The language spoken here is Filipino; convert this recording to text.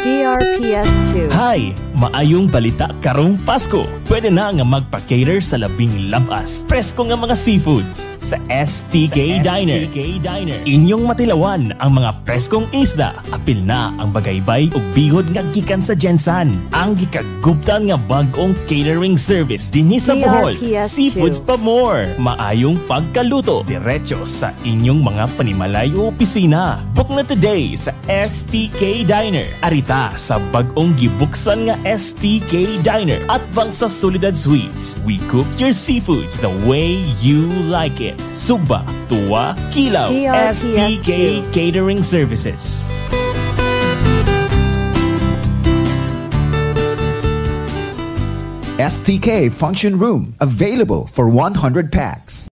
DRPS 2. Hi! Maayong balita karong Pasko. Pwede na nga magpa-cater sa labing labas. Presko nga mga seafoods sa STK Diner. Inyong matilawan ang mga preskong isda. Apil na ang bagaybay o bihod nga gikan sa Jensan. Ang gikaguptan nga bag-ong catering service dinhi sa Bohol. Seafoods pa more. Maayong pagkaluto diretso sa inyong mga panimalay o opisina. Book na today sa STK Diner. Arita sa bag-ong gibuksan nga STK Diner at bang sa Solidad Suites. We cook your seafoods the way you like it. Sugba Tula Kilaw, STK Catering Services. STK Function Room, available for 100 packs.